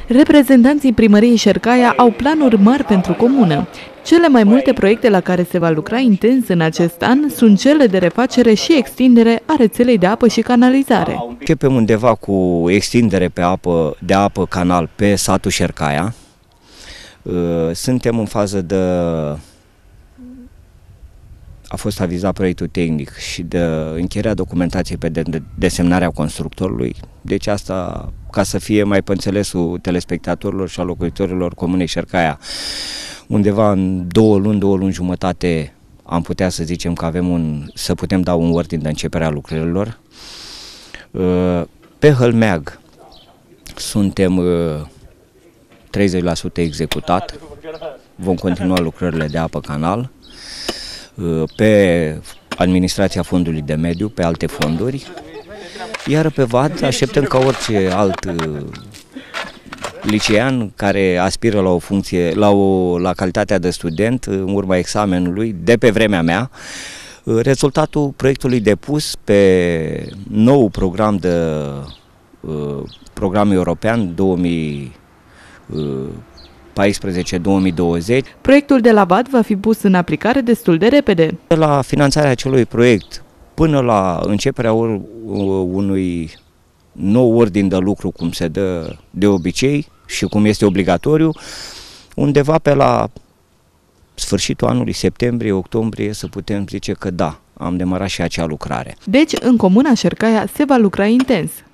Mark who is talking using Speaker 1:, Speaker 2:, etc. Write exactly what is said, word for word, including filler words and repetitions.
Speaker 1: Reprezentanții primăriei Șercaia au planuri mari pentru comună. Cele mai multe proiecte la care se va lucra intens în acest an sunt cele de refacere și extindere a rețelei de apă și canalizare.
Speaker 2: Începem undeva cu extindere pe apă, de apă canal pe satul Șercaia. Suntem în fază de... A fost avizat proiectul tehnic și de încheierea documentației pe desemnarea constructorului. Deci asta, ca să fie mai pe înțelesul telespectatorilor și a locuitorilor comunei Șercaia, undeva în două luni, două luni jumătate am putea să zicem că avem un, să putem da un ordin de începere a lucrărilor. Pe Hălmeag suntem treizeci la sută executat, vom continua lucrările de apă canal. Pe administrația fondului de mediu, pe alte fonduri, iar pe V A D așteptăm ca orice alt licean care aspiră la o funcție, la, o, la calitatea de student în urma examenului de pe vremea mea, rezultatul proiectului depus pe nou program de program european două mii paisprezece două mii douăzeci.
Speaker 1: Proiectul de la V A D va fi pus în aplicare destul de repede.
Speaker 2: De la finanțarea acelui proiect până la începerea unui nou ordin de lucru, cum se dă de obicei și cum este obligatoriu, undeva pe la sfârșitul anului, septembrie-octombrie, să putem zice că da, am demarat și acea lucrare.
Speaker 1: Deci, în comuna Șercaia se va lucra intens.